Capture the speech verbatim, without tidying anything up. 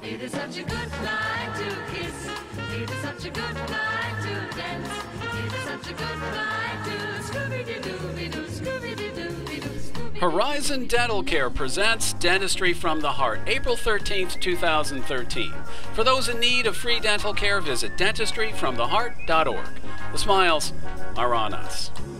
It is such a good night to kiss. It is such a good night to dance. It is such a good night to Scooby-Doo-Doo-Doo, Scooby-Doo-Doo-Doo. Horizon Dental Care presents Dentistry from the Heart, April thirteenth, two thousand thirteen. For those in need of free dental care, visit dentistry from the heart dot org. The smiles are on us.